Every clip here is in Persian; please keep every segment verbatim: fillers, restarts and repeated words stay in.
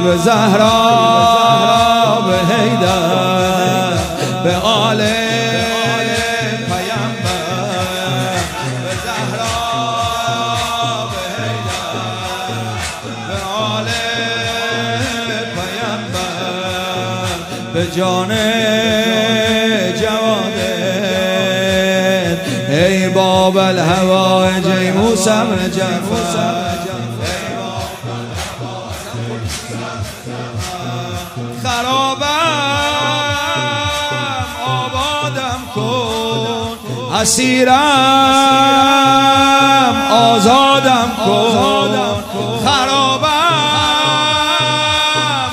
به زهرا به حیدر به آل پیامبر به زهرا به حیدر به آل پیامبر به جان جوادت ای باب الهوایج ای موسی بن جعفر خرابم آبادم کن اسیرم آزادم کن خرابم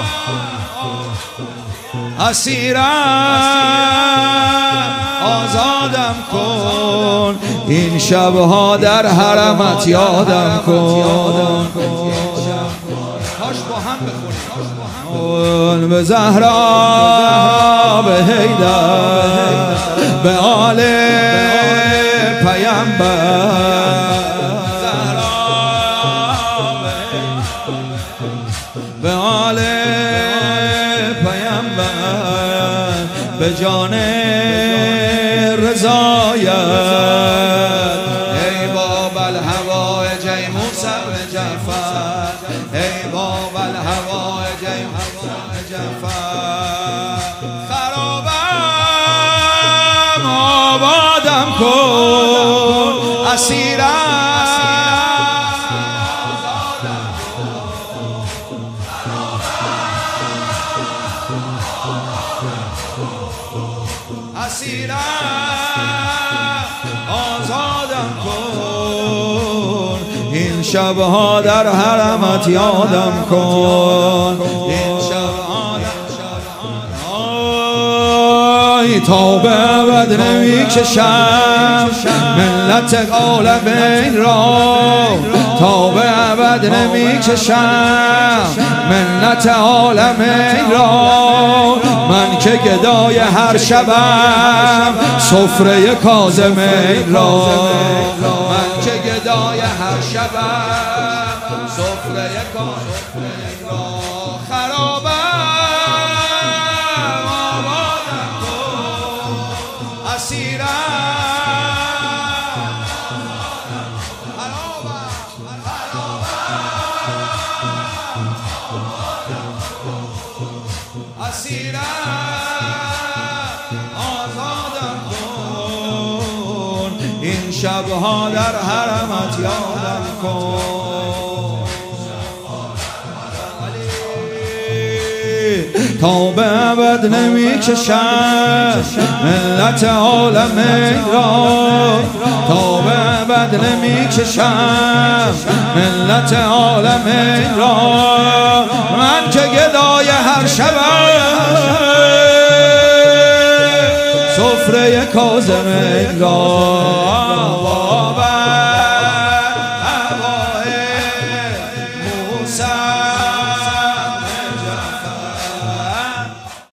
اسیرم آزادم کن این شبها در حرمت یادم کن کاش با هم بخونیم به زهرا به حیدر به آل پیامبر به آل پیامبر به جان رضایت ای باب الهوایج ای موسی بن جعفر ای باب الهوایج ای موسی بن جعفر خرابم آبادم کن اسیرم اسیرم آزادم کن این شبها در حرمت یادم کن این شبها تا به ابد نمی کشم ملت عالمین را تا به ابد نمی کشم ملت عالمین را من که گدای هر شبم سفره کاظمین را من که گدای هر شبم سفره کاظمین را خرابم آبادم کن اسیرم آزادم کن این شبها در حرمت یادم کن تا به ابد نمی کشم ملت عالمین را تا به ابد نمی کشم ملت عالمین را من که گدای هر شبم سفره کاظمین را